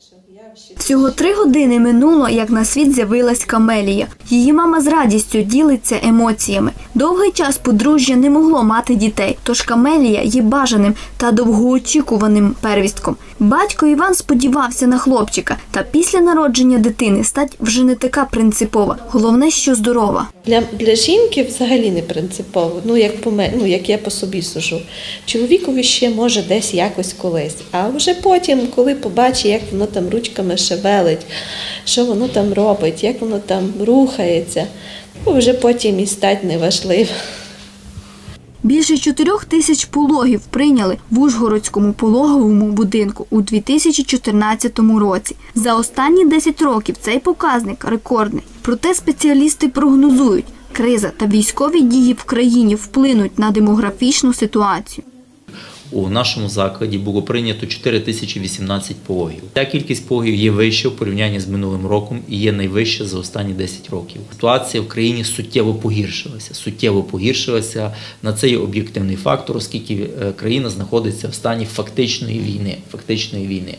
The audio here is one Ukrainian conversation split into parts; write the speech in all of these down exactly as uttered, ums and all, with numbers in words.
Всього три години минуло, як на світ з'явилась Камелія. Її мама з радістю ділиться емоціями. Довгий час подружжя не могло мати дітей, тож Камелія є бажаним та довгоочікуваним первістком. Батько Іван сподівався на хлопчика, та після народження дитини стать вже не така принципова. Головне, що здорова. Для, для жінки взагалі не принципово, ну як, по, ну як я по собі сужу. Чоловікові ще може десь якось колись, а вже потім, коли побачить, як воно там ручками шевелить, що воно там робить, як воно там рухається, вже потім і стать неважливо. Більше чотирьох тисяч пологів прийняли в Ужгородському пологовому будинку у дві тисячі чотирнадцятому році. За останні десять років цей показник рекордний. Проте спеціалісти прогнозують, криза та військові дії в країні вплинуть на демографічну ситуацію. У нашому закладі було прийнято чотири тисячі вісімнадцять пологів. Ця кількість пологів є вища в порівнянні з минулим роком і є найвища за останні десять років. Ситуація в країні суттєво погіршилася. Суттєво погіршилася. На це є об'єктивний фактор, оскільки країна знаходиться в стані фактичної війни. Фактичної війни.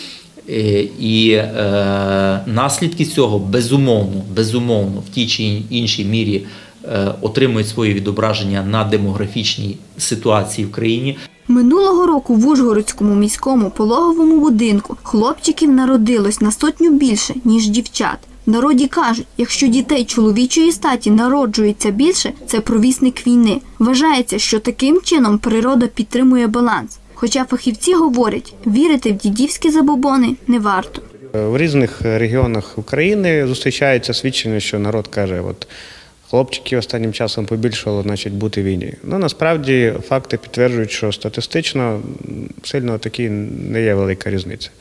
І е, наслідки цього безумовно, безумовно в тій чи іншій мірі е, отримують своє відображення на демографічній ситуації в країні. Минулого року в Ужгородському міському пологовому будинку хлопчиків народилось на сотню більше, ніж дівчат. В народі кажуть, якщо дітей чоловічої статі народжується більше, це провісник війни. Вважається, що таким чином природа підтримує баланс. Хоча фахівці говорять, вірити в дідівські забобони не варто. В різних регіонах України зустрічається свідчення, що народ каже, от хлопчиків останнім часом побільшало, значить, бути в війні. Ну, насправді, факти підтверджують, що статистично сильно таки не є велика різниця.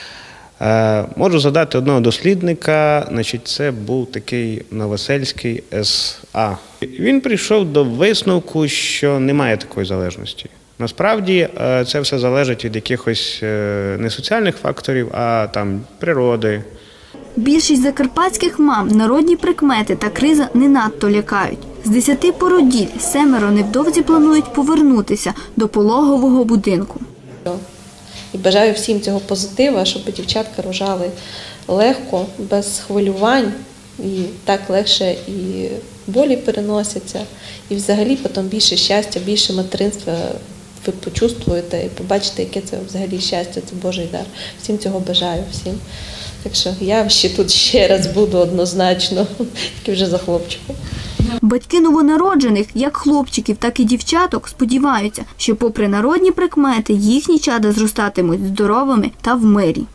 Е, можу згадати одного дослідника, значить, це був такий Новосельський ес а. Він прийшов до висновку, що немає такої залежності. Насправді, це все залежить від якихось не соціальних факторів, а там природи. Більшість закарпатських мам народні прикмети та криза не надто лякають. З десяти породіль семеро невдовзі планують повернутися до пологового будинку. І бажаю всім цього позитива, щоб дівчатка рожали легко, без хвилювань, і так легше і болі переносяться, і взагалі потім більше щастя, більше материнства ви почувствуєте і побачите, яке це взагалі щастя, це Божий дар. Всім цього бажаю, всім. Так що я ще тут ще раз буду однозначно, тільки вже за хлопчиком. Батьки новонароджених, як хлопчиків, так і дівчаток, сподіваються, що попри народні прикмети їхні чада зростатимуть здоровими та в мирі.